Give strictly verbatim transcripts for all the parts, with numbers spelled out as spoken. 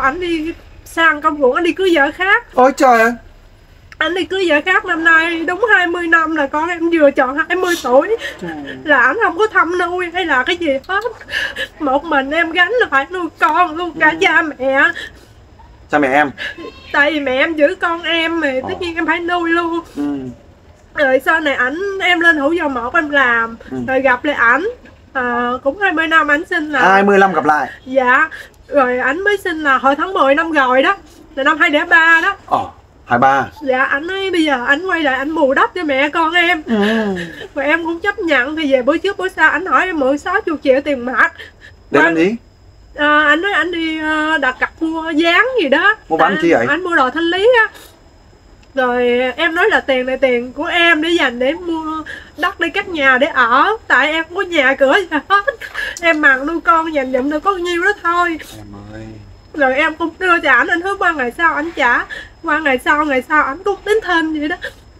ảnh đi sang công ruộng, anh đi cưới vợ khác. Ôi trời ơi. Anh đi cưới vợ khác năm nay đúng hai mươi năm là con em vừa tròn hai mươi tuổi. Trời. Là anh không có thăm nuôi hay là cái gì hết. Một mình em gánh là phải nuôi con luôn cả ừ. cha mẹ. Cha mẹ em? Tại vì mẹ em giữ con em thì tất nhiên em phải nuôi luôn. Ừ. Rồi sau này ảnh em lên Thủ Dầu Một em làm ừ. rồi gặp lại ảnh à, cũng hai mươi năm ảnh sinh là hai mươi năm gặp lại. Dạ. Rồi ảnh mới sinh là hồi tháng mười năm rồi đó, là năm hai không không ba đó. Ờ, hai ba. Dạ, ảnh nói bây giờ ảnh quay lại ảnh bù đắp cho mẹ con em. Ừ. Và em cũng chấp nhận. Thì về bữa trước bữa sau ảnh hỏi em mượn sáu mươi triệu tiền mặt. Để làm gì? À, ảnh nói ảnh đi đặt cặp mua dán gì đó. Mua bán chi vậy? Ảnh mua đồ thanh lý á. Rồi em nói là tiền này tiền của em để dành để mua đất để cắt nhà để ở. Tại em không có nhà cửa gì hết. Em mặn nuôi con dành dụm được có nhiêu đó thôi. Em ơi. Rồi em cũng đưa cho ảnh, anh hứa qua ngày sau ảnh trả. Qua ngày sau, ngày sau ảnh cũng tính thêm vậy đó.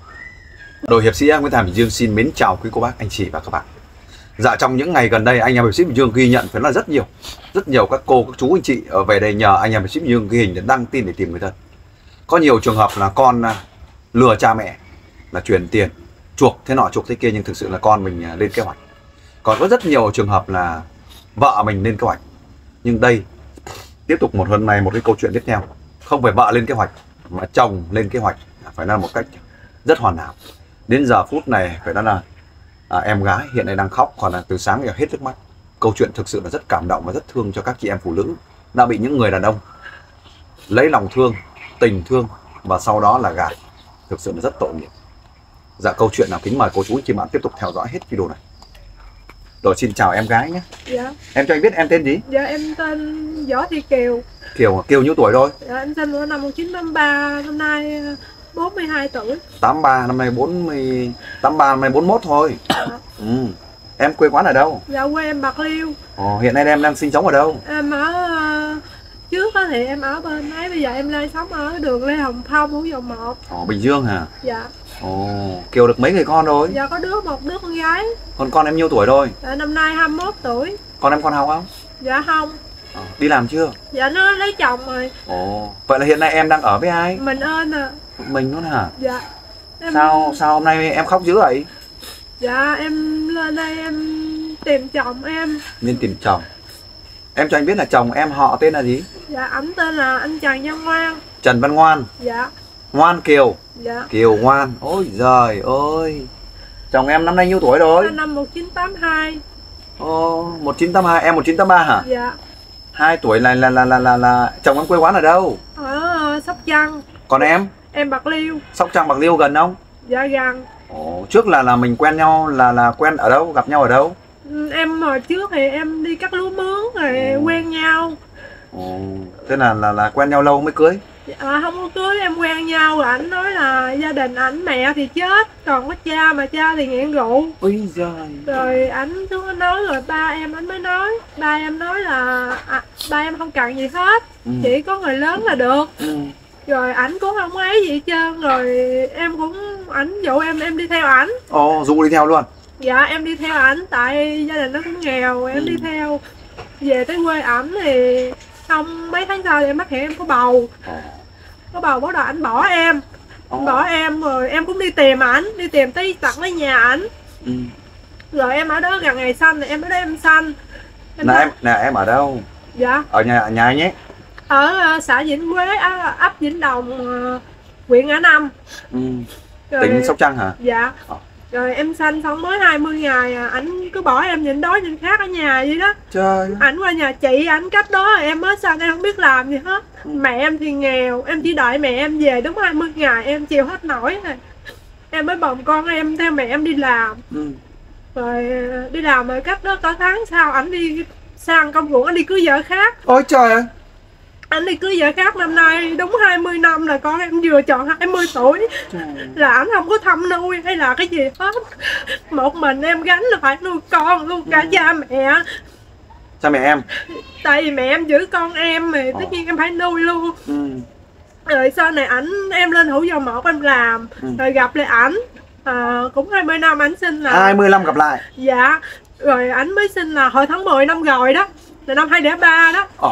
Đội hiệp sĩ Nguyễn Thái Bình Dương xin mến chào quý cô bác, anh chị và các bạn. Dạ, trong những ngày gần đây anh em hiệp sĩ Bình Dương ghi nhận phải là rất nhiều Rất nhiều các cô, các chú, anh chị ở về đây nhờ anh em hiệp sĩ Bình Dương ghi hình để đăng tin để tìm người thân. Có nhiều trường hợp là con lừa cha mẹ là chuyển tiền chuộc thế nọ chuộc thế kia, nhưng thực sự là con mình lên kế hoạch. Còn có rất nhiều trường hợp là vợ mình lên kế hoạch. Nhưng đây tiếp tục một hôm nay một cái câu chuyện tiếp theo, không phải vợ lên kế hoạch mà chồng lên kế hoạch, phải là một cách rất hoàn hảo. Đến giờ phút này phải nói là à, em gái hiện nay đang khóc, còn là từ sáng giờ hết nước mắt. Câu chuyện thực sự là rất cảm động và rất thương cho các chị em phụ nữ đã bị những người đàn ông lấy lòng thương, tình thương và sau đó là gạt. Thực sự là rất tội nghiệp. Dạ, câu chuyện nào kính mời cô chú chị bạn tiếp tục theo dõi hết video này. Rồi xin chào em gái nhé. Dạ. Em cho anh biết em tên gì? Dạ, em tên Võ Thị Kiều. Kiều, Kiều nhiêu tuổi rồi? Dạ, em sinh vào năm một nghìn chín trăm tám mươi ba, năm nay bốn mươi hai tuổi. tám ba, năm nay bốn mươi, tám ba năm nay bốn mươi mốt thôi. Dạ. Ừ. Em quê quán ở đâu? Dạ, quê em Bạc Liêu. Ồ, hiện nay em đang sinh sống ở đâu? Em ở uh, trước đó thì em ở bên ấy, bây giờ em lên sống ở đường Lê Hồng Phong, Thủ Dầu Một. Ồ, Bình Dương hả? Dạ. Ồ, Kiều được mấy người con rồi? Dạ, có đứa một đứa con gái. Còn con em nhiêu tuổi rồi? Dạ, năm nay hai mươi mốt tuổi. Con em con học không? Dạ không. À, đi làm chưa? Dạ, nó lấy chồng rồi. Ồ, vậy là hiện nay em đang ở với ai? Mình ơn à. Mình luôn hả? Dạ. Em... Sao sao hôm nay em khóc dữ vậy? Dạ, em lên đây em tìm chồng em. Nên tìm chồng. Em cho anh biết là chồng em họ tên là gì? Dạ, ảnh tên là anh Trần Văn Ngoan. Trần Văn Ngoan. Dạ. Ngoan Kiều. Dạ. Kiều ngoan. Ôi giời ơi. Chồng em năm nay nhiêu tuổi rồi? Năm một nghìn chín trăm tám mươi hai. Ồ, một nghìn chín trăm tám mươi hai, em một nghìn chín trăm tám mươi ba hả? Dạ. Hai tuổi là là là là là, là... chồng em quê quán ở đâu? Ở Sóc Trăng. Còn em? Em Bạc Liêu. Sóc Trăng Bạc Liêu gần không? Dạ gần. Ồ, trước là là mình quen nhau là là quen ở đâu, gặp nhau ở đâu? Em hồi trước thì em đi cắt lúa mướn rồi Ồ. quen nhau. Ồ, thế là là là quen nhau lâu mới cưới? À, không có cưới, em quen nhau rồi ảnh nói là gia đình ảnh mẹ thì chết, còn có cha mà cha thì nghiện rượu. Ôi giời. Rồi ảnh xuống nói rồi ba em ảnh mới nói, ba em nói là à, ba em không cần gì hết, ừ. chỉ có người lớn là được. Ừ. Rồi ảnh cũng không ấy gì hết trơn, rồi em cũng ảnh dụ em em đi theo ảnh. Ồ, dụ đi theo luôn? Dạ, em đi theo ảnh tại gia đình nó cũng nghèo, em ừ. đi theo. Về tới quê ảnh thì xong mấy tháng sau thì em phát hiện em có bầu. Ồ. Có bầu bắt đầu ảnh bỏ em. Ồ. Bỏ em rồi em cũng đi tìm ảnh, đi tìm tới tận tới nhà ảnh. Ừ. Rồi em ở đó gần ngày sanh thì em ở đó em sanh. Em nè em nè em ở đâu? Dạ. Ở nhà nhà anh ấy. Ở uh, xã Vĩnh Quế, uh, ấp Vĩnh Đồng, uh, huyện Ngã Năm. Ừ. Rồi, tỉnh Sóc Trăng hả? Dạ. Ồ. Rồi em sanh xong mới hai mươi ngày à, ảnh cứ bỏ em nhịn đói nhịn khát ở nhà vậy đó. Trời. Ảnh qua nhà chị, ảnh cách đó em mới sanh, em không biết làm gì hết. Ừ. Mẹ em thì nghèo, em chỉ đợi mẹ em về đúng hai mươi ngày em chịu hết nổi rồi. Em mới bồng con em theo mẹ em đi làm. Ừ. Rồi đi làm rồi cách đó có tháng sau ảnh đi sang công ruộng, ảnh đi cưới vợ khác. Ôi trời ơi. Anh đi cưới vợ khác năm nay đúng hai mươi năm là con em vừa tròn hai mươi tuổi. Trời. Là anh không có thăm nuôi hay là cái gì hết. Một mình em gánh là phải nuôi con luôn cả ừ. cha mẹ. Cha mẹ em? Tại vì mẹ em giữ con em thì tất nhiên em phải nuôi luôn. Ừ. Rồi sau này ảnh em lên Thủ Dầu Một em làm ừ. rồi gặp lại ảnh à, cũng hai mươi năm ảnh sinh là hai mươi năm gặp lại. Dạ. Rồi ảnh mới sinh là hồi tháng mười năm rồi đó, là năm hai không không ba đó. Ờ. hai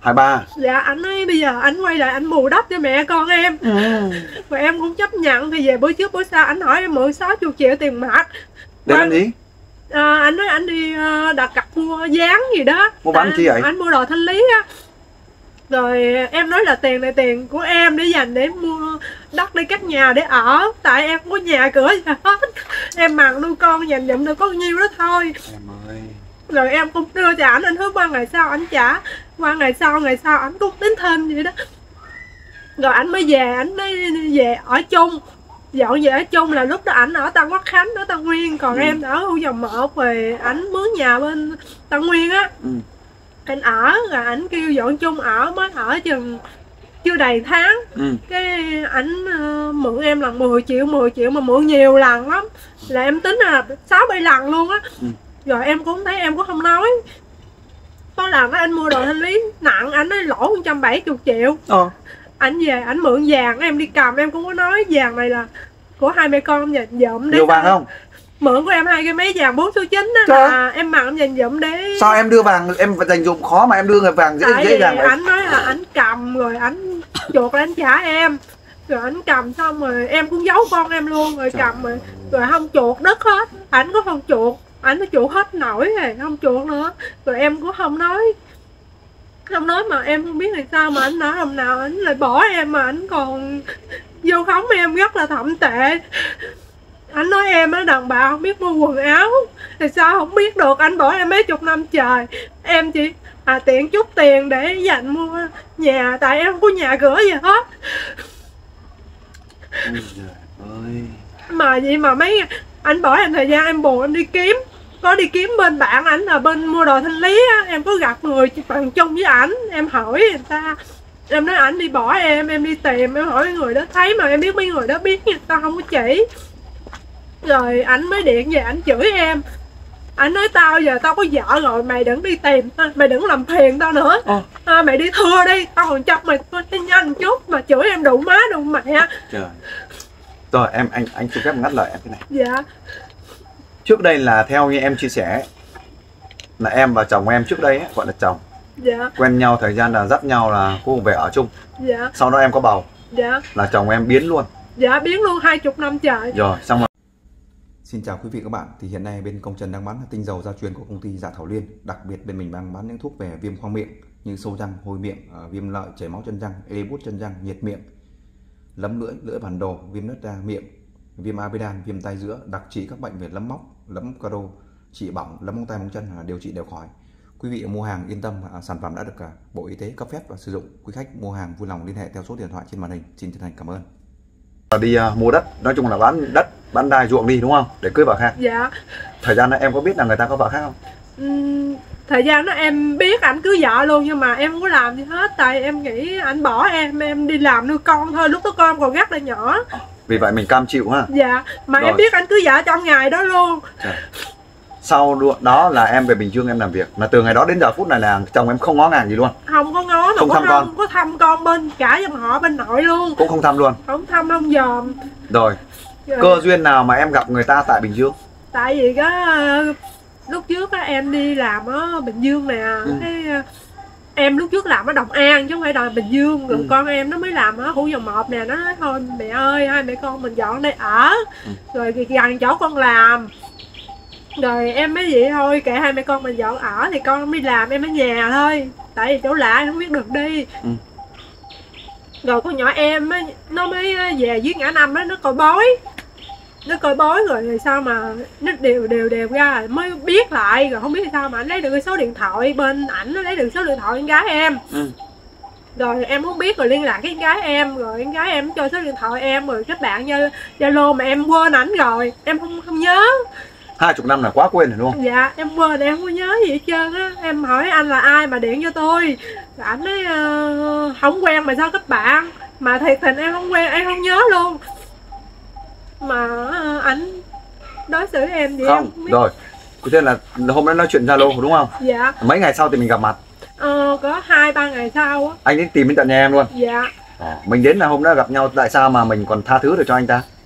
hai ba. Dạ anh nói bây giờ anh quay lại anh bù đắp cho mẹ con em. Ừ. Và em cũng chấp nhận. Thì về bữa trước bữa sau anh hỏi em mượn sáu mươi triệu tiền mặt. Để làm gì? À, anh nói anh đi uh, đặt cặp mua dán gì đó. Mua bán chi vậy? Anh mua đồ thanh lý á. Rồi em nói là tiền này tiền của em để dành để mua đất để cắt nhà để ở. Tại em không có nhà cửa gì hết. Em mặn nuôi con dành dụm được có nhiêu đó thôi. Em ơi. Rồi em cũng đưa cho ảnh, anh hứa qua ngày sau ảnh trả. Qua ngày sau ngày sau ảnh cũng tính thêm vậy đó. Rồi ảnh mới về, ảnh mới về ở chung. Dọn về ở chung là lúc đó ảnh ở Tân Quốc Khánh, ở Tân Nguyên. Còn ừ. em ở khu dòng một rồi ảnh mướn nhà bên Tân Nguyên á. Ừ. Anh ở rồi ảnh kêu dọn chung ở, mới ở chừng chưa đầy tháng. Ừ. Cái ảnh uh, mượn em là mười triệu, mười triệu mà mượn nhiều lần lắm. Là em tính là sáu bảy lần luôn á. Ừ. Rồi em cũng thấy em cũng không nói. Có lần đó anh mua đồ thanh lý nặng, anh nói lỗ một trăm bảy mươi triệu. Ờ. Anh về ảnh mượn vàng em đi cầm, em cũng có nói vàng này là của hai mẹ con dành dụm để. Nhiều vàng không? Mượn của em hai cái mấy vàng bốn số chín á, là em mặn em dành dụm để. Sao em đưa vàng em dành dụm khó mà em đưa người vàng dễ dễ dàng vậy? Anh nói là anh cầm rồi anh chuột là anh trả em. Rồi anh cầm xong rồi em cũng giấu con em luôn rồi. Trời cầm rồi rồi không chuột đất hết. Ảnh có không chuột, ảnh nó chuột hết nổi rồi không chuột nữa. Rồi em cũng không nói. Không nói mà em không biết là sao mà anh nói hôm nào anh lại bỏ em mà anh còn vô khống em rất là thậm tệ. Anh nói em á đàn bà không biết mua quần áo thì sao không biết được, anh bỏ em mấy chục năm trời. Em chỉ à tiện chút tiền để dành mua nhà, tại em không có nhà cửa gì hết. Ôi trời ơi. Mà vậy mà mấy anh bỏ em thời gian em buồn em đi kiếm. Có đi kiếm bên bạn ảnh là bên mua đồ thanh lý á, em có gặp người bằng chung với ảnh, em hỏi người ta. Em nói ảnh đi bỏ em, em đi tìm, em hỏi người đó thấy mà em biết mấy người đó biết người ta không có chỉ. Rồi ảnh mới điện về ảnh chửi em. Ảnh nói tao giờ tao có vợ rồi, mày đừng đi tìm, mày đừng làm phiền tao nữa. Ờ. À, mày đi thưa đi, tao còn cho mày nhanh chút mà chửi em đụng má đụng mẹ. Trời. Rồi em anh anh xin phép ngắt lời em cái này. Dạ. Trước đây là theo như em chia sẻ là em và chồng em trước đây ấy, gọi là chồng. Dạ. Quen nhau thời gian là dắt nhau là cô về ở chung. Dạ. Sau đó em có bầu. Dạ. Là chồng em biến luôn. Dạ biến luôn hai chục năm trời. Rồi xong rồi. Xin chào quý vị các bạn. Thì hiện nay bên Công Trần đang bán tinh dầu gia truyền của công ty Dạ Thảo Liên. Đặc biệt bên mình đang bán những thuốc về viêm khoang miệng như sâu răng, hôi miệng, viêm lợi, chảy máu chân răng, ê bút chân răng, nhiệt miệng, lấm lưỡi, lưỡi bản đồ, viêm nứt da miệng, viêm amidan, viêm tai giữa, đặc trị các bệnh về lấm móc, lấm caro, trị bỏng, lấm móng tay móng chân, điều trị đều khỏi. Quý vị mua hàng yên tâm, sản phẩm đã được Bộ Y tế cấp phép và sử dụng. Quý khách mua hàng vui lòng liên hệ theo số điện thoại trên màn hình. Xin chân thành cảm ơn. Đi uh, mua đất, nói chung là bán đất, bán đai ruộng đi đúng không? Để cưới vợ khác. Dạ. Thời gian đó em có biết là người ta có vợ khác không? Uhm, thời gian đó em biết ảnh cưới vợ luôn nhưng mà em không có làm gì hết, tại em nghĩ ảnh bỏ em, em đi làm nuôi con thôi, lúc đó con em còn rất là nhỏ. Vì vậy mình cam chịu ha. Dạ, mà rồi. Em biết anh cưới vợ trong ngày đó luôn. Trời. Sau đó là em về Bình Dương em làm việc, mà từ ngày đó đến giờ phút này là chồng em không ngó ngàng gì luôn. Không có ngó, không thăm con, có thăm con bên cả dòng họ bên nội luôn. Cũng không thăm luôn. Không thăm không dòm. Rồi. Rồi cơ duyên nào mà em gặp người ta tại Bình Dương? Tại vì cái lúc trước á em đi làm ở Bình Dương nè. Ừ. Cái em lúc trước làm ở Đồng An chứ không phải là Bình Dương. Rồi ừ. con em nó mới làm ở khu dòng một nè. Nó nói thôi mẹ ơi, hai mẹ con mình dọn đây ở. Ừ. Rồi gần chỗ con làm. Rồi em mới vậy thôi, kệ hai mẹ con mình dọn ở thì con đi làm, em ở nhà thôi. Tại vì chỗ lạ em không biết được đi. Ừ. Rồi con nhỏ em á, nó mới về dưới ngã năm đó, nó coi bói. Nó coi bói rồi, rồi sao mà nó đều đều đều ra rồi mới biết lại. Rồi không biết sao mà anh lấy được cái số điện thoại bên ảnh, nó lấy được số điện thoại con gái em. Ừ. Rồi em không biết, rồi liên lạc với con gái em. Rồi con gái em cho số điện thoại em, rồi các bạn Zalo mà em quên ảnh rồi, em không không nhớ. Hai chục năm là quá quên rồi đúng không? Dạ em quên, em không có nhớ gì hết trơn á. Em hỏi anh là ai mà điện cho tôi. Rồi ảnh nói uh, không quen mà sao kết bạn. Mà thiệt tình em không quen, em không nhớ luôn. Mà uh, ảnh đối xử em vậy không, không rồi. Thế là hôm đó nói chuyện Zalo đúng không? Dạ. Mấy ngày sau thì mình gặp mặt? Ờ, có hai ba ngày sau á. Anh đến tìm đến tận nhà em luôn? Dạ. À, mình đến là hôm đó gặp nhau, tại sao mà mình còn tha thứ được cho anh ta?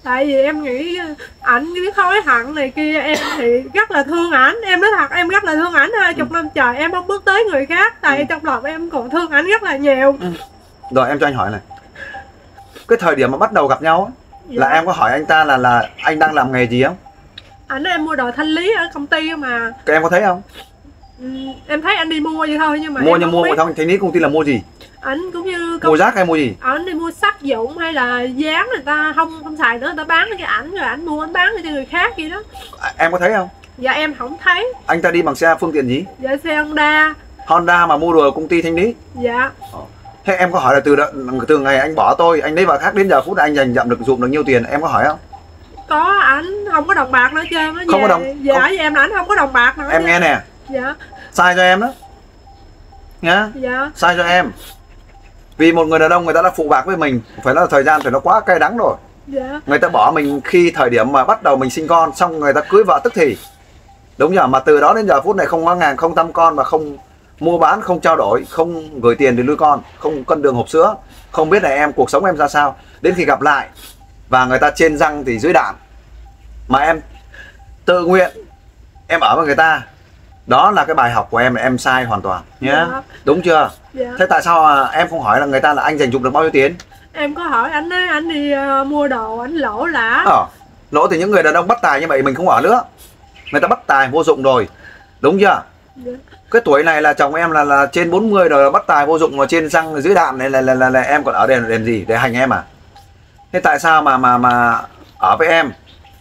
Tại vì em nghĩ ảnh cái khối hận này kia, em thì rất là thương ảnh. Em nói thật, em rất là thương ảnh. Hai chục ừ. năm trời em không bước tới người khác. Tại ừ. trong lòng em còn thương ảnh rất là nhiều. ừ. Rồi em cho anh hỏi này, cái thời điểm mà bắt đầu gặp nhau dạ. là em có hỏi anh ta là là anh đang làm nghề gì không? Ảnh nói em mua đồ thanh lý ở công ty mà. Các em có thấy không? ừ, Em thấy anh đi mua vậy thôi, nhưng mà mua em nhưng mua mà thanh lý công ty là mua gì? Ảnh cũng như công... mua rác hay mua gì? Ảnh đi mua sắt dụng hay là dán người ta không không xài nữa, người ta bán cho ảnh, rồi ảnh mua ảnh bán cho người khác vậy đó. À, em có thấy không? Dạ em không thấy. Anh ta đi bằng xe phương tiện gì? Dạ xe Honda. Honda mà mua đồ ở công ty thanh lý? Dạ. Thế em có hỏi là từ đó, từ ngày anh bỏ tôi, anh lấy vợ khác đến giờ phút anh dành dặm được dụm được nhiêu tiền, em có hỏi không? Có, ảnh không có đồng bạc nữa trơn á. Không có đồng. Dạ không. với em là ảnh không có đồng bạc nữa. Em nghe nè. Dạ. Sai cho em đó nhá. Dạ. Sai cho em. Vì một người đàn ông người ta đã phụ bạc với mình, phải là thời gian phải nó quá cay đắng rồi. Dạ. Người ta bỏ mình khi thời điểm mà bắt đầu mình sinh con, xong người ta cưới vợ tức thì. Đúng nhỉ? Mà từ đó đến giờ phút này không có ngàn, không thăm con và không mua bán, không trao đổi, không gửi tiền để nuôi con, không cân đường hộp sữa, không biết là em cuộc sống em ra sao. Đến khi gặp lại và người ta trên răng thì dưới đạn, mà em tự nguyện em ở với người ta, đó là cái bài học của em, là em sai hoàn toàn nhé. Dạ. Đúng chưa? Dạ. Thế tại sao mà em không hỏi là người ta là anh dành dụm được bao nhiêu tiền? Em có hỏi anh ấy, anh đi uh, mua đồ anh lỗ lã. Ờ, lỗ thì những người đàn ông bất tài như vậy mình không ở nữa. Người ta bất tài vô dụng rồi. Đúng chưa? Dạ. Cái tuổi này là chồng em là là trên bốn mươi rồi, bất tài vô dụng, mà trên răng dưới đạn này là, là, là, là em còn ở đây làm gì? Để hành em à? Thế tại sao mà mà mà ở với em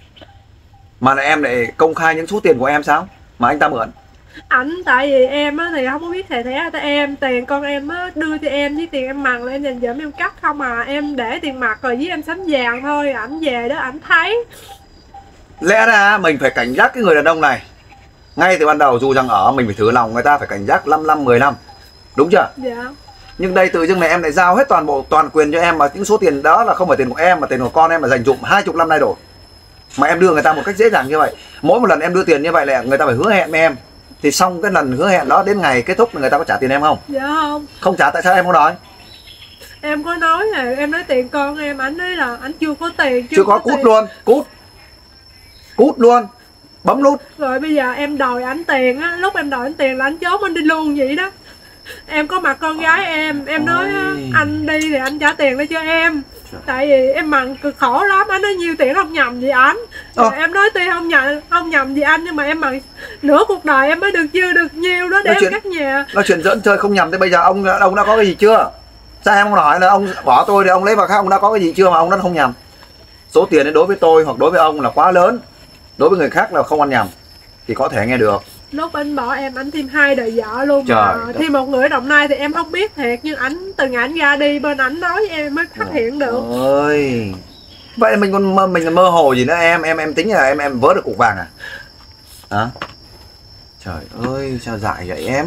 mà là em lại công khai những số tiền của em sao? Mà anh ta mượn. Ảnh tại vì em á thì không có biết thẻ thẻ cho em, tiền con em á đưa cho em với tiền em mần là em dành dụm em cắt không mà em để tiền mặt rồi với em sắm vàng thôi. Ảnh về đó ảnh thấy. Lẽ ra mình phải cảnh giác cái người đàn ông này ngay từ ban đầu, dù rằng ở mình phải thử lòng người ta, phải cảnh giác năm năm mười năm. Đúng chưa? Dạ. Nhưng đây tự dưng này em lại giao hết toàn bộ toàn quyền cho em, mà những số tiền đó là không phải tiền của em mà tiền của con em, mà dành dụm hai chục năm nay rồi. Mà em đưa người ta một cách dễ dàng như vậy. Mỗi một lần em đưa tiền như vậy là người ta phải hứa hẹn với em. Thì xong cái lần hứa hẹn đó đến ngày kết thúc là người ta có trả tiền em không? Dạ không. Không trả tại sao em không đòi? Em có nói là em nói tiền con em, ảnh nói là ảnh chưa có tiền. Chưa, chưa có, có cút tiền. Luôn, cút. Cút luôn. Bấm nút. Rồi bây giờ em đòi ảnh tiền á, lúc em đòi ảnh tiền là ảnh trốn anh đi luôn vậy đó. Em có mặt con gái em, em nói á, anh đi thì anh trả tiền để cho em. Tại vì em mặn cực khổ lắm, anh nói nhiều tiền không nhầm gì ảnh. Rồi em nói tiền không nhầm không nhầm gì anh, nhưng mà em mặn nửa cuộc đời em mới được chưa được nhiêu đó để nói em cắt nhà. Nói chuyện giỡn chơi không nhầm, thế bây giờ ông ông đã có cái gì chưa? Sao em không hỏi là ông bỏ tôi thì ông lấy vào khác, ông đã có cái gì chưa mà ông đã không nhầm? Số tiền đấy đối với tôi hoặc đối với ông là quá lớn, đối với người khác là không ăn nhầm thì có thể nghe được. Lúc anh bỏ em, anh thêm hai đời vợ luôn. Trời mà thêm một người ở Đồng Nai thì em không biết thiệt, nhưng ảnh từ ngày ảnh ra đi bên ảnh nói với em mới phát hiện được. Ơi, vậy mình còn mơ, mình còn mơ hồ gì nữa em? Em em tính là em em vớ được cục vàng à? Hả? Trời ơi, sao dại vậy em?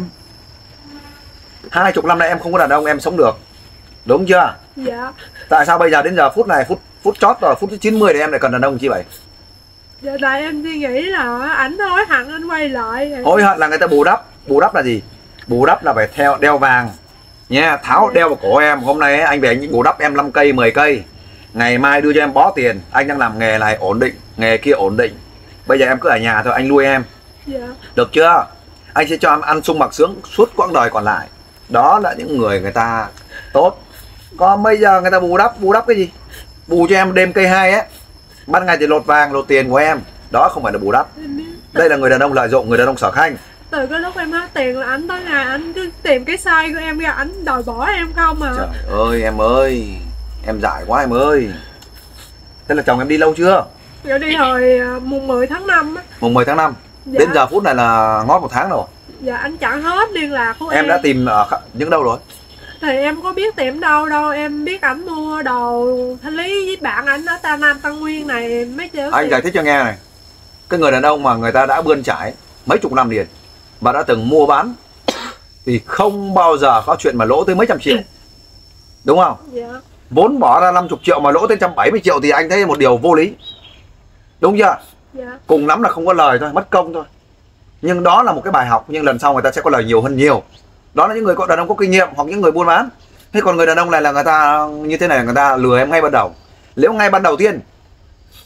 Hai chục năm nay em không có đàn ông em sống được, đúng chưa? Dạ. Tại sao bây giờ đến giờ phút này, phút phút chót rồi, phút thứ chín mươi thì em lại cần đàn ông chi vậy? Dạ tại em suy nghĩ là ảnh hối hận anh quay lại. Hối hận là người ta bù đắp. Bù đắp là gì? Bù đắp là phải theo đeo vàng nha, tháo đeo vào cổ em. Hôm nay anh về anh bù đắp em năm cây mười cây, ngày mai đưa cho em bó tiền. Anh đang làm nghề này ổn định, nghề kia ổn định, bây giờ em cứ ở nhà thôi, anh nuôi em. Dạ. Được chưa? Anh sẽ cho em ăn sung mặc sướng suốt quãng đời còn lại. Đó là những người người ta tốt. Còn bây giờ người ta bù đắp. Bù đắp cái gì? Bù cho em đêm cây hai á, ban ngày thì lột vàng lột tiền của em. Đó không phải là bù đắp. Đây là người đàn ông lợi dụng, người đàn ông sở khanh. Từ cái lúc em hết tiền là ảnh tới ngày ảnh cứ tìm cái sai của em ra, ảnh đòi bỏ em không à. Trời ơi em ơi, em dại quá em ơi. Thế là chồng em đi lâu chưa? Dạ đi hồi mùng mười tháng năm á. Mùng mười tháng năm. Dạ. Đến giờ phút này là ngót một tháng rồi. Dạ anh chặn hết liên lạc của em. Em đã tìm ở những đâu rồi? Thì em có biết tiệm đâu đâu, em biết ảnh mua đồ thanh lý với bạn ảnh ở Ta Nam Tân Nguyên này mấy chữ. Anh giải thích cho nghe này. Cái người đàn ông mà người ta đã bươn trải mấy chục năm liền và đã từng mua bán thì không bao giờ có chuyện mà lỗ tới mấy trăm triệu. Đúng không? Dạ. Vốn bỏ ra năm mươi triệu mà lỗ tới một trăm bảy mươi triệu thì anh thấy một điều vô lý. Đúng chưa? Dạ. Cùng lắm là không có lời thôi, mất công thôi. Nhưng đó là một cái bài học, nhưng lần sau người ta sẽ có lời nhiều hơn nhiều. Đó là những người có đàn ông có kinh nghiệm hoặc những người buôn bán. Thế còn người đàn ông này là người ta như thế này, người ta lừa em ngay ban đầu. Nếu ngay ban đầu tiên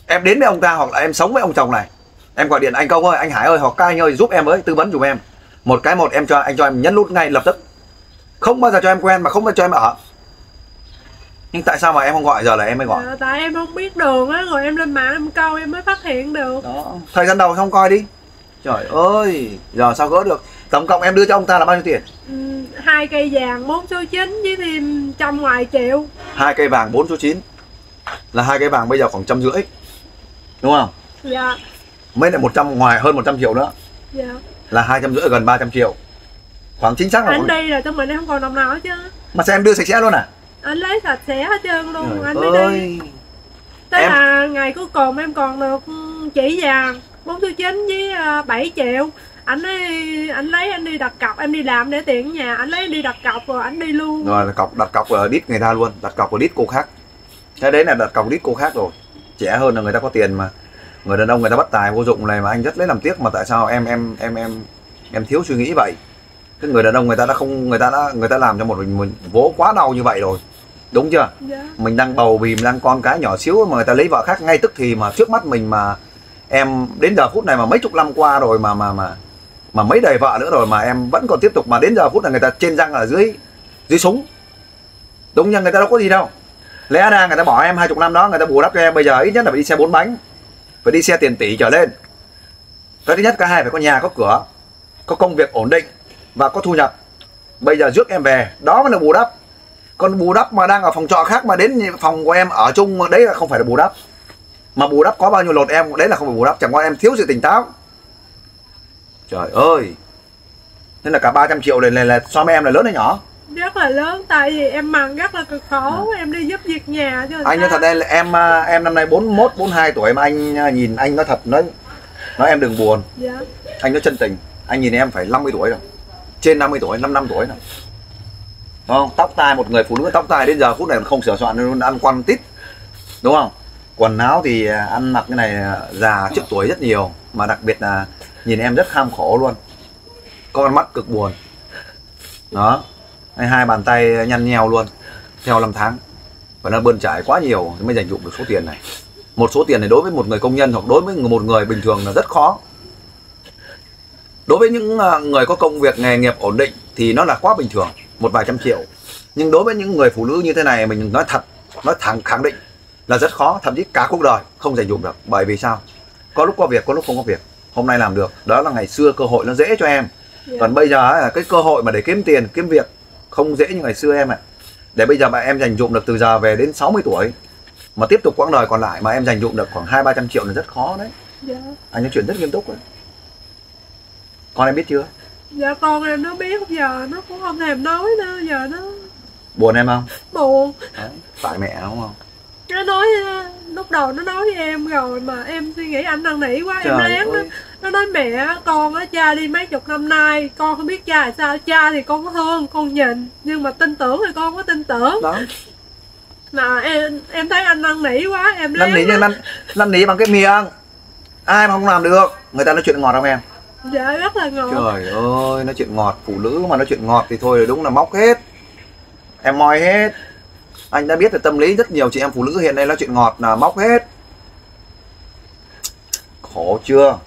Em đến với ông ta hoặc là em sống với ông chồng này, em gọi điện anh Công ơi, anh Hải ơi, hoặc các anh ơi giúp em với, tư vấn dùm em. Một cái một em cho anh cho em nhấn nút ngay lập tức. Không bao giờ cho em quen mà không bao giờ cho em ở. Nhưng tại sao mà em không gọi, giờ là em mới gọi? À, tại em không biết đường á, rồi em lên mạng em coi em mới phát hiện được. Đó. Thời gian đầu không coi đi. Trời ơi, giờ sao gỡ được? Tổng cộng em đưa cho ông ta là bao nhiêu tiền? Ừ, hai cây vàng bốn số chín với thêm trăm ngoài triệu. Hai cây vàng bốn số chín là hai cây vàng bây giờ khoảng trăm rưỡi, đúng không? Dạ. Mấy lại một trăm ngoài hơn một trăm triệu nữa. Dạ. Là hai trăm rưỡi gần ba trăm triệu. Khoảng chính xác là anh đi là trong mình em không còn đồng nào hết chứ. Mà sao em đưa sạch sẽ luôn à? Anh lấy sạch sẽ hết trơn luôn. Trời anh ơi. mới đi. Tức Em... là ngày cuối cùng em còn được chỉ vàng bốn số chín với bảy triệu. Anh ấy, anh lấy anh đi đặt cọc, em đi làm để tiền ở nhà, anh lấy đi đặt cọc rồi anh đi luôn. Rồi đặt cọc đặt cọc ở đít người ta luôn, đặt cọc ở đít cô khác. Cái đấy là đặt cọc đít cô khác rồi. Trẻ hơn là người ta có tiền mà. Người đàn ông người ta bất tài vô dụng này mà anh rất lấy làm tiếc, mà tại sao em em em em em thiếu suy nghĩ vậy? Cái người đàn ông người ta đã không người ta đã người ta làm cho một mình, mình vố quá đau như vậy rồi. Đúng chưa? Dạ. Mình đang bầu bìm, đang con cái nhỏ xíu mà người ta lấy vợ khác ngay tức thì mà trước mắt mình, mà em đến giờ phút này mà mấy chục năm qua rồi mà mà mà mà mấy đời vợ nữa rồi mà em vẫn còn tiếp tục, mà đến giờ phút này người ta trên răng là dưới dưới súng. Đúng nhưng người ta đâu có gì đâu. Lẽ ra người ta bỏ em hai chục năm đó, người ta bù đắp cho em bây giờ ít nhất là phải đi xe bốn bánh, phải đi xe tiền tỷ trở lên. Cái thứ nhất, cả hai phải có nhà có cửa, có công việc ổn định và có thu nhập. Bây giờ rước em về đó mới là bù đắp. Còn bù đắp mà đang ở phòng trọ khác mà đến phòng của em ở chung, đấy là không phải là bù đắp. Mà bù đắp có bao nhiêu lột em, đấy là không phải bù đắp. Chẳng qua em thiếu sự tỉnh táo. Trời ơi. Nên là cả ba trăm triệu này là, là so với em là lớn hay nhỏ? Rất là lớn, tại vì em mặn rất là cực khổ, à. Em đi giúp việc nhà cho anh nói thật đây là em em năm nay bốn mươi mốt, bốn mươi hai tuổi mà anh nhìn anh nói thật, nói nói em đừng buồn. Dạ. Anh nói chân tình, anh nhìn em phải năm mươi tuổi rồi. Trên năm mươi tuổi, năm năm tuổi rồi. Đúng không? Tóc tai, một người phụ nữ tóc tai đến giờ phút này không sửa soạn nên ăn quăn tít. Đúng không? Quần áo thì ăn mặc cái này già trước tuổi rất nhiều, mà đặc biệt là nhìn em rất kham khổ luôn. Có con mắt cực buồn. Đó. Hai bàn tay nhăn nheo luôn. Theo năm tháng. Và nó bươn trải quá nhiều mới dành dụm được số tiền này. Một số tiền này đối với một người công nhân hoặc đối với một người bình thường là rất khó. Đối với những người có công việc nghề nghiệp ổn định thì nó là quá bình thường, một vài trăm triệu. Nhưng đối với những người phụ nữ như thế này, mình nói thật, nói thẳng khẳng định là rất khó, thậm chí cả cuộc đời không dành dụm được. Bởi vì sao? Có lúc có việc, có lúc không có việc. Hôm nay làm được, đó là ngày xưa cơ hội nó dễ cho em. Yeah. Còn bây giờ là cái cơ hội mà để kiếm tiền, kiếm việc không dễ như ngày xưa em ạ. Để bây giờ mà em dành dụm được từ giờ về đến sáu mươi tuổi mà tiếp tục quãng đời còn lại mà em dành dụm được khoảng hai ba trăm triệu là rất khó đấy. Yeah. Anh nói chuyện rất nghiêm túc đấy. Con em biết chưa? Dạ con em nó biết, giờ nó cũng không thèm nói nữa, giờ nó buồn em không? Buồn. Đấy, tại mẹ đúng không? Nó nói lúc đầu nó nói với em rồi mà em suy nghĩ anh năn nỉ quá. Trời em lén nó, nó nói mẹ con á, cha đi mấy chục năm nay con không biết cha là sao, cha thì con có thương con nhìn nhưng mà tin tưởng thì con có tin tưởng đó. Mà em em thấy anh năn nỉ quá em lén năn nỉ nhưng năn năn nỉ bằng cái miệng ai mà không làm được. Người ta nói chuyện ngọt không em? Dạ rất là ngọt. Trời ơi, nói chuyện ngọt, phụ nữ mà nói chuyện ngọt thì thôi đúng là móc hết. Em moi hết. Anh đã biết được tâm lý rất nhiều chị em phụ nữ hiện nay nói chuyện ngọt là móc hết. Khổ chưa?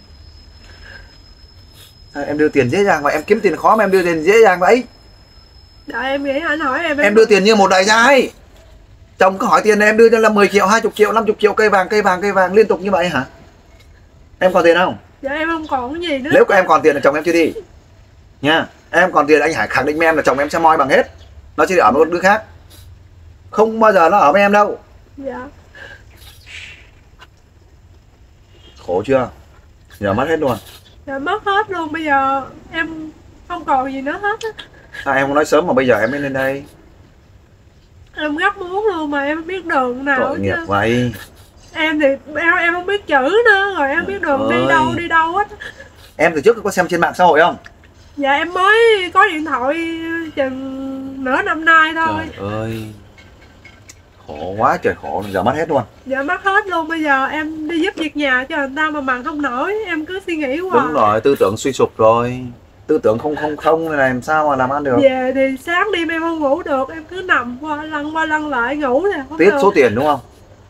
Em đưa tiền dễ dàng mà em kiếm tiền khó mà em đưa tiền dễ dàng vậy? Dạ em nghĩ anh hỏi em. Em, em đưa tiền như một đại gia ấy. Chồng cứ hỏi tiền này em đưa cho là mười triệu, hai mươi triệu, năm mươi triệu, cây vàng, cây vàng, cây vàng liên tục như vậy hả? Em còn tiền không? Dạ em không còn cái gì nữa. Nếu có em còn tiền là chồng em chưa đi nha. Em còn tiền anh Hải khẳng định với em là chồng em sẽ moi bằng hết. Nó chỉ để ở một đứa khác. Không bao giờ nó ở với em đâu. Dạ. Khổ chưa? Giờ mất hết luôn. Dạ mất hết luôn, bây giờ em không còn gì nữa hết á. À, em không nói sớm mà bây giờ em mới lên đây. Em rất muốn luôn mà em không biết đường nào. Tội nghiệp vậy. Em thì em, em không biết chữ nữa, rồi em biết đường đi đâu đi đâu hết. Em từ trước có xem trên mạng xã hội không? Dạ em mới có điện thoại chừng nửa năm nay thôi. Trời ơi. Khổ quá trời khổ, giờ mất hết luôn. Dạ mất hết luôn, bây giờ em đi giúp việc nhà cho người ta mà mặn không nổi, em cứ suy nghĩ hoài. Đúng rồi, tư tưởng suy sụp rồi. Tư tưởng không không không này làm sao mà làm ăn được. Về thì sáng đêm em không ngủ được, em cứ nằm qua lăn qua lăn lại ngủ thì không tiếc được. Số tiền đúng không?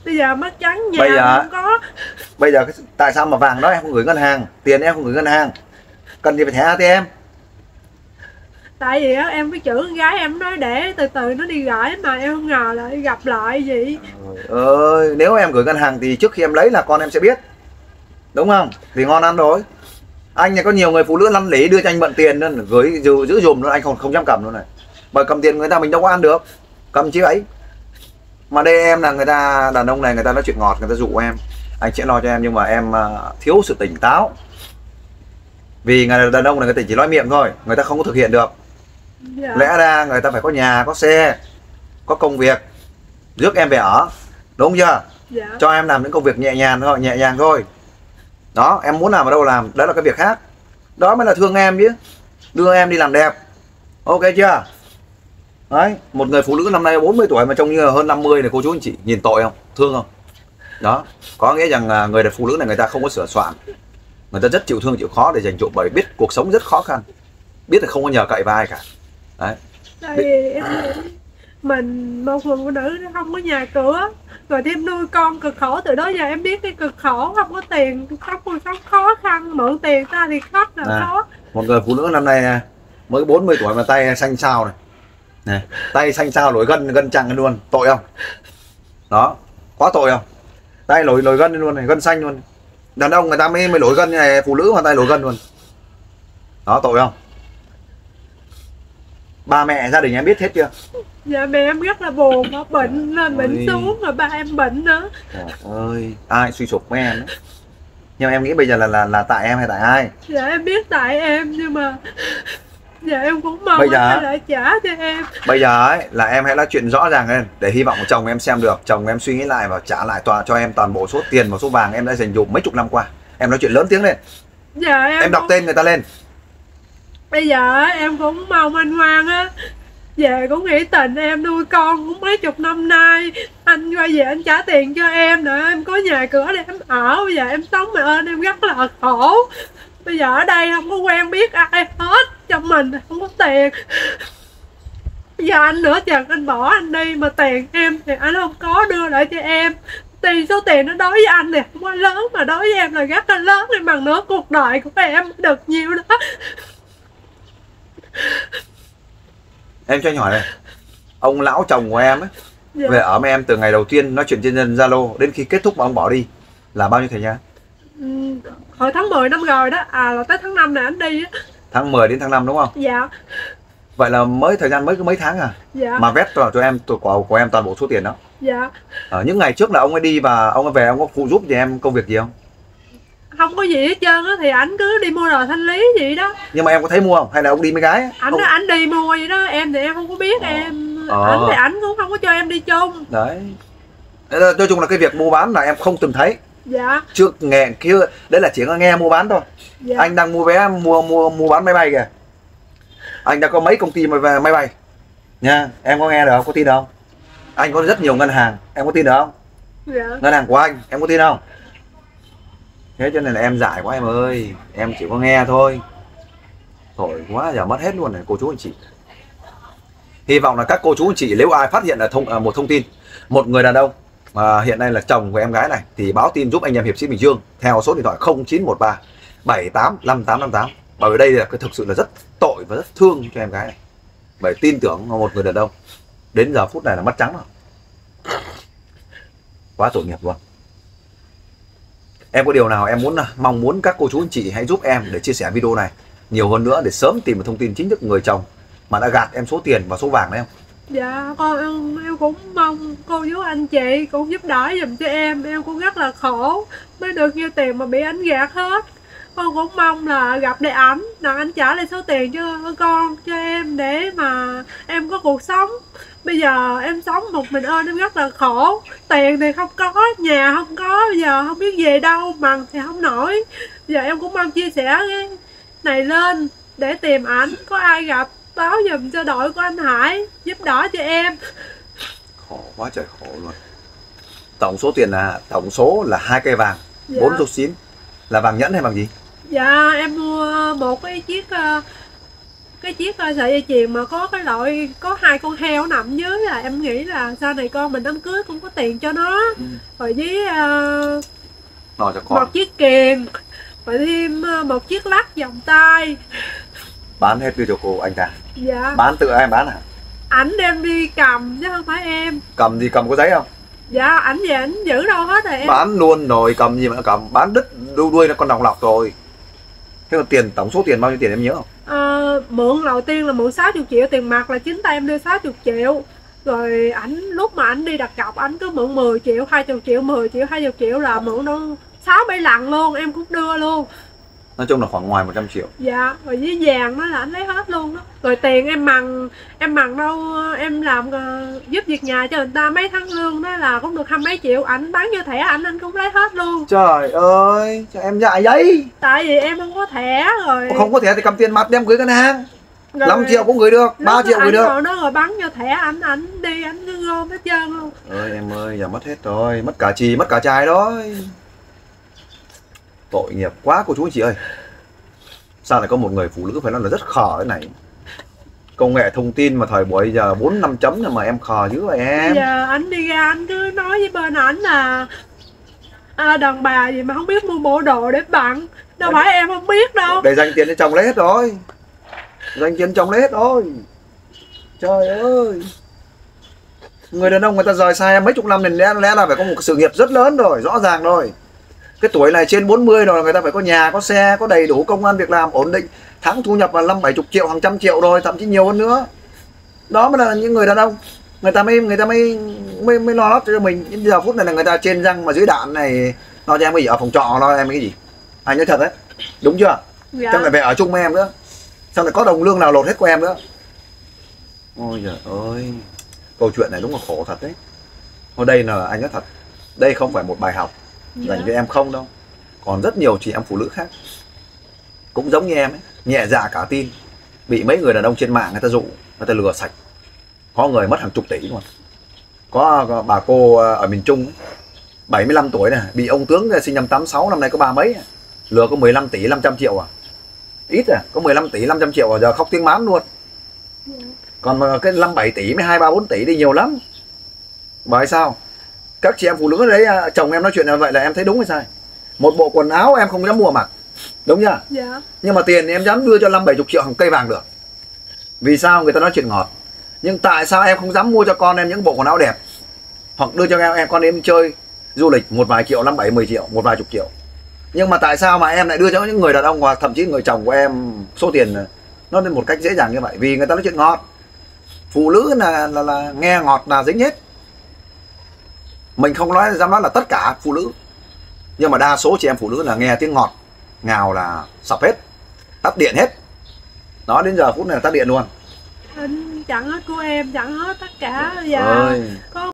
Bây giờ mất trắng nhà bây giờ, không có. Bây giờ tại sao mà vàng đó em không gửi ngân hàng, tiền em không gửi ngân hàng, cần gì phải thẻ a tê em? Tại vì á em với chữ con gái em nói để từ từ nó đi gửi mà em không ngờ lại gặp lại gì. Ơi, nếu em gửi ngân hàng thì trước khi em lấy là con em sẽ biết, đúng không? Thì ngon ăn rồi. Anh này có nhiều người phụ nữ lăn lỉ đưa cho anh mượn tiền nên gửi giữ, giữ dùm luôn, anh không không dám cầm luôn này. Bởi cầm tiền người ta mình đâu có ăn được, cầm chứ ấy. Mà đây em là người ta, đàn ông này người ta nói chuyện ngọt, người ta dụ em anh sẽ lo cho em, nhưng mà em uh, thiếu sự tỉnh táo. Vì người đàn ông này người ta chỉ nói miệng thôi, người ta không có thực hiện được. Dạ. Lẽ ra người ta phải có nhà, có xe, có công việc, rước em về ở, đúng chưa? Dạ. Cho em làm những công việc nhẹ nhàng thôi, nhẹ nhàng thôi. Đó, em muốn làm ở đâu làm, đó là cái việc khác. Đó mới là thương em chứ. Đưa em đi làm đẹp. Ok chưa? Đấy, một người phụ nữ năm nay bốn mươi tuổi mà trông như là hơn năm mươi này, cô chú anh chị nhìn tội không? Thương không? Đó, có nghĩa rằng người phụ nữ này người ta không có sửa soạn. Người ta rất chịu thương chịu khó để dành dụm, bởi biết cuộc sống rất khó khăn, biết là không có nhờ cậy vào ai cả. Đấy. Tại vì em mình một người phụ nữ không có nhà cửa, rồi thêm nuôi con cực khổ, từ đó giờ em biết cái cực khổ, không có tiền, sống cuộc sống khó khăn, mượn tiền ta thì khóc là à, khó. Một người phụ nữ năm nay mới bốn mươi tuổi mà tay xanh xao này, này tay xanh xao nổi gân gân chằng luôn, tội không? Đó, quá tội không? Tay nổi nổi gân luôn này, gân xanh luôn. Đàn ông người ta mới mới nổi gân như này, phụ nữ mà tay nổi gân luôn. Đó, tội không? Ba mẹ gia đình em biết hết chưa? Dạ mẹ em rất là buồn, nó bệnh lên bệnh xuống, rồi ba em bệnh nữa. Trời ơi, ai suy sụp với em ấy. Nhưng mà em nghĩ bây giờ là là là tại em hay tại ai? Dạ em biết tại em, nhưng mà dạ em cũng mong bây giờ anh lại trả cho em. Bây giờ ấy là em hãy nói chuyện rõ ràng lên, để hy vọng chồng em xem được, chồng em suy nghĩ lại và trả lại toàn cho em toàn bộ số tiền và số vàng em đã dành dụm mấy chục năm qua. Em nói chuyện lớn tiếng lên. Dạ em, em đọc cũng... tên người ta lên. Bây giờ em cũng mong anh Hoan á về cũng nghĩ tình em, nuôi con cũng mấy chục năm nay, anh quay về anh trả tiền cho em để em có nhà cửa để em ở. Bây giờ em sống mà ơn em rất là khổ. Bây giờ ở đây không có quen biết ai hết, trong mình không có tiền. Bây giờ anh nửa chừng anh bỏ anh đi, mà tiền em thì anh không có đưa lại cho em. Tiền số tiền nó đối với anh này không quá lớn, mà đối với em là rất là lớn, em bằng nửa cuộc đời của em được nhiều đó. Em cho anh hỏi này, ông lão chồng của em ấy, dạ. về ở với em từ ngày đầu tiên nói chuyện trên Zalo đến khi kết thúc mà ông bỏ đi là bao nhiêu thời gian? Ừ, hồi tháng mười năm rồi đó, à là tới tháng năm này anh đi á. Tháng mười đến tháng năm đúng không? Dạ. Vậy là mới thời gian mới có mấy tháng à? Dạ. Mà vét cho em của, của em toàn bộ số tiền đó. Dạ. Ở những ngày trước là ông ấy đi và ông ấy về, ông có phụ giúp gì em công việc gì không? Không có gì hết trơn á, thì ảnh cứ đi mua đồ thanh lý gì đó. Nhưng mà em có thấy mua không? Hay là ông đi mấy gái? Ảnh ông... ảnh đi mua vậy đó, em thì em không có biết. Ờ. Em ờ. Ảnh thì ảnh cũng không có cho em đi chung. Đấy. Nói chung là cái việc mua bán là em không từng thấy. Dạ. Trước nghe kia đấy là chỉ có nghe mua bán thôi. Dạ. Anh đang mua vé mua mua mua bán máy bay kìa. Anh đã có mấy công ty mà máy bay nha, em có nghe được không? Có tin được không? Anh có rất nhiều ngân hàng, em có tin được không? Dạ. Ngân hàng của anh, em có tin không? Thế cho nên là em dại quá em ơi, em chỉ có nghe thôi. Thổi quá giờ mất hết luôn này cô chú anh chị. Hy vọng là các cô chú anh chị nếu ai phát hiện là thông à, một thông tin, một người đàn ông mà hiện nay là chồng của em gái này thì báo tin giúp anh em Hiệp Sĩ Bình Dương theo số điện thoại không chín một ba bảy tám năm tám năm tám. Bởi vì đây là cái thực sự là rất tội và rất thương cho em gái này. Bởi tin tưởng một người đàn ông đến giờ phút này là mất trắng rồi. Quá tội nghiệp luôn. Em có điều nào em muốn mong muốn các cô chú anh chị hãy giúp em để chia sẻ video này nhiều hơn nữa để sớm tìm được thông tin chính thức người chồng mà đã gạt em số tiền và số vàng đấy không? Dạ con em, em cũng mong cô chú anh chị cũng giúp đỡ giùm cho em. Em cũng rất là khổ mới được nhiêu tiền mà bị ảnh gạt hết. Con cũng mong là gặp lại ảnh, là anh trả lại số tiền cho con, cho em để mà em có cuộc sống. Bây giờ em sống một mình ơn em rất là khổ. Tiền thì không có, nhà không có, bây giờ không biết về đâu, mần thì không nổi. Giờ em cũng mong chia sẻ cái này lên để tìm ảnh, có ai gặp báo giùm cho đội của anh Hải giúp đỡ cho em. Khổ quá trời khổ luôn. Tổng số tiền là tổng số là hai cây vàng, dạ. bốn số xín. Là vàng nhẫn hay vàng gì? Dạ em mua một cái chiếc uh, cái chiếc sợi dây chuyền mà có cái loại có hai con heo nằm dưới là em nghĩ là sau này con mình đám cưới cũng có tiền cho nó. Ừ. Rồi với uh, cho con. một chiếc kiềng, rồi thêm uh, một chiếc lắc vòng tay. Bán hết video cô anh ta? Dạ. Bán tự ai bán hả? Ảnh đem đi cầm chứ không phải em. Cầm gì, cầm có giấy không? Dạ, ảnh về ảnh giữ đâu hết rồi em. Bán luôn rồi, cầm gì mà nó cầm, bán đứt đu đuôi nó con đồng lọc rồi. Thế còn tiền, tổng số tiền bao nhiêu tiền em nhớ không? À, mượn đầu tiên là mượn sáu mươi triệu tiền mặt, là chính tay em đưa sáu mươi triệu. Rồi ảnh lúc mà ảnh đi đặt cọc ảnh cứ mượn mười triệu, hai mươi triệu, mười triệu, hai mươi triệu là mượn đâu sáu bảy lần luôn, em cũng đưa luôn. Nói chung là khoảng ngoài một trăm triệu. Dạ, rồi với vàng đó là anh lấy hết luôn đó. Rồi tiền em mần, em mần đâu, em làm uh, giúp việc nhà cho người ta mấy tháng lương đó là cũng được hai mấy triệu. Ảnh bán vô thẻ ảnh, anh cũng lấy hết luôn. Trời ơi, cho em dạy giấy. Tại vì em không có thẻ rồi. Không có thẻ thì cầm tiền mặt đem gửi ngân hàng. năm triệu cũng gửi được, ba triệu gửi được. Rồi nó rồi bắn vô thẻ ảnh, ảnh đi, ảnh cứ gom hết trơn luôn. Ơi em ơi, giờ mất hết rồi, mất cả chì, mất cả chài đó. Tội nghiệp quá cô chú anh chị ơi. Sao lại có một người phụ nữ phải nói là rất khờ thế này. Công nghệ thông tin mà thời buổi giờ bốn năm chấm mà em khờ dữ vậy em. Giờ anh đi ra anh cứ nói với bên ảnh là à, đàn bà gì mà không biết mua bộ đồ để bận. Đâu phải em không biết đâu. Để dành tiền cho chồng lấy hết rồi. Dành tiền chồng lấy hết rồi. Trời ơi. Người đàn ông người ta rời xa em mấy chục năm nên lẽ, lẽ là phải có một sự nghiệp rất lớn rồi, rõ ràng rồi. Cái tuổi này trên bốn mươi rồi người ta phải có nhà, có xe, có đầy đủ công ăn việc làm ổn định, tháng thu nhập là năm bảy chục triệu, hàng trăm triệu rồi, thậm chí nhiều hơn nữa. Đó mới là những người đàn ông. Người ta mới người ta mới mới, mới lo lót cho mình. Đến giờ phút này là người ta trên răng mà dưới đạn này, lo cho em cái gì, ở phòng trọ lo em cái gì. Anh nói thật đấy. Đúng chưa? Dạ. Xong lại về ở chung với em nữa. Xong lại có đồng lương nào lột hết của em nữa. Ôi giời ơi. Câu chuyện này đúng là khổ thật đấy. Ở đây là anh nói thật, đây không phải một bài học dành cho em không đâu. Còn rất nhiều chị em phụ nữ khác cũng giống như em ấy, nhẹ dạ cả tin, bị mấy người đàn ông trên mạng người ta dụ, người ta lừa sạch. Có người mất hàng chục tỷ luôn. Có, có bà cô ở miền Trung ấy, bảy mươi lăm tuổi này, bị ông tướng sinh năm tám sáu, năm nay có ba mấy, lừa có mười lăm tỷ năm trăm triệu à. Ít à, có mười lăm tỷ năm trăm triệu à, giờ khóc tiếng mán luôn. Còn mà cái năm bảy tỷ mới hai ba bốn tỷ đi nhiều lắm. Bởi sao? Các chị em phụ nữ đấy, chồng em nói chuyện như vậy là em thấy đúng hay sai? Một bộ quần áo em không dám mua mặc, đúng chưa? Dạ. Nhưng mà tiền em dám đưa cho năm bảy chục triệu hàng cây vàng được. Vì sao? Người ta nói chuyện ngọt. Nhưng tại sao em không dám mua cho con em những bộ quần áo đẹp, hoặc đưa cho em, em con em đi chơi du lịch một vài triệu, năm bảy mười triệu, một vài chục triệu. Nhưng mà tại sao mà em lại đưa cho những người đàn ông hoặc thậm chí người chồng của em số tiền nó lên một cách dễ dàng như vậy? Vì người ta nói chuyện ngọt. Phụ nữ là, là, là nghe ngọt là dính hết. Mình không nói dám nói là tất cả phụ nữ, nhưng mà đa số chị em phụ nữ là nghe tiếng ngọt ngào là sập hết, tắt điện hết. Đó, đến giờ phút này là tắt điện luôn. Anh chặn hết của em, chặn hết tất cả. Giờ ơi. có